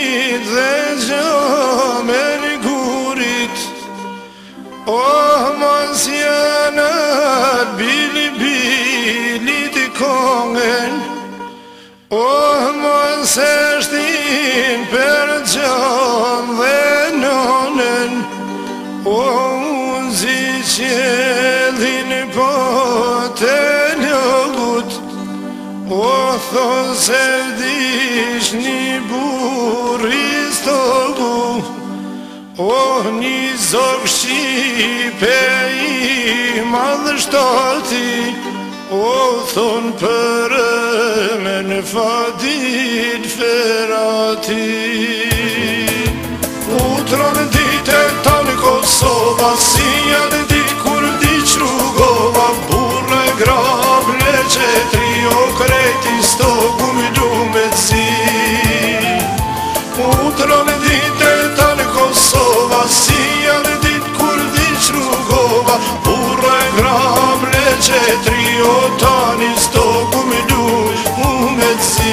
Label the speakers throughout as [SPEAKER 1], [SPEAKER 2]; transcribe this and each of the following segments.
[SPEAKER 1] dhe gjamer gurit, mos janat bilit kongen, mos eshtin për gjan dhe nonen, unë zi qëllin po të ljogut, thonë se vdish një burri stogu, një zog shqipe i madhë shtati, thonë për me në fatit ferati. Utronë dite ta në Kosova, si janë dit kur vdiq rrugova, burre grab leqe trio kreti stogu mi lumet si. Utronë dite ta në Kosova, si janë dit kur vdiq rrugova, burre grab leqe trio tani stogu mi lumet si.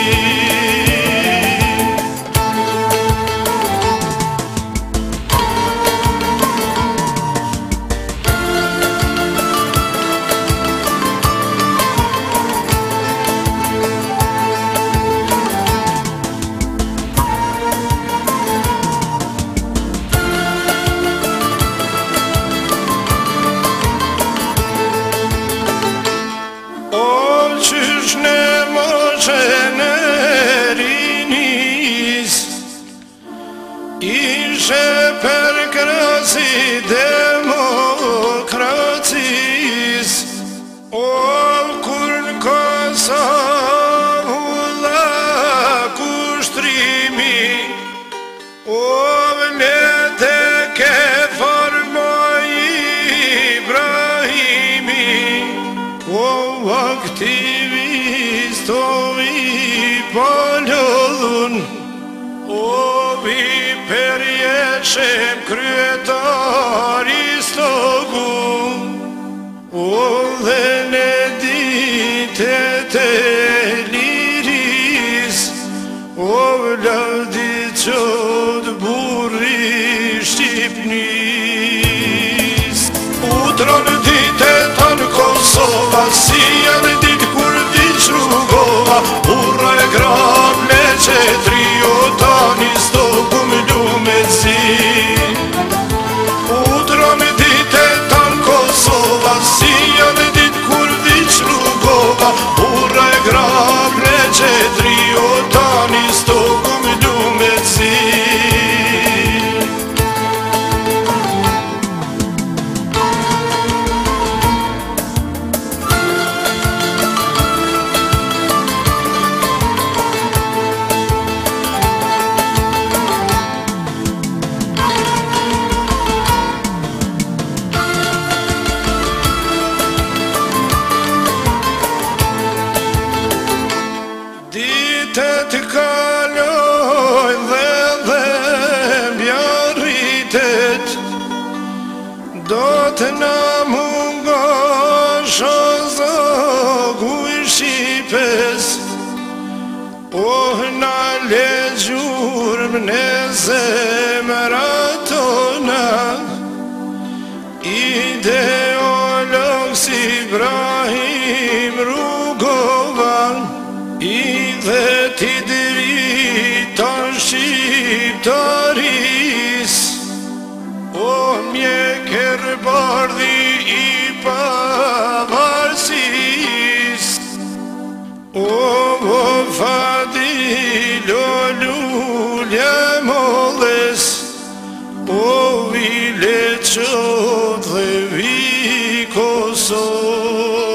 [SPEAKER 1] Ishe për krasi demokracis, kur në Kosovë la kushtrimi, vlete ke formoj Ibrahimi, aktivistovi pëllodhun, vi perjeqem kryetari stogu, dhe në ditet e liris, vlavdi qod burri Shqipnis. Utronë ditet anë Kosova, si janë dit kur vdiq rrugova, burra e grab leqe trio tani stogu mi lumet si. Utronë ditet anë Kosova, si janë dit kur vdiq rrugova, burra e grab leqe trio tani stogu mi lumet si. Ditet kalojnë dhe mbjarritet, do të na mungosh o zogu i Shqipes, na le gjurëm në zemrat tona, ideolog si Ibrahim Rugova, dhe ti driton shqiptaris, mjeker bardhi i pavarësis, Fadil o lulja molles, vile qot dhe vi Kosovë.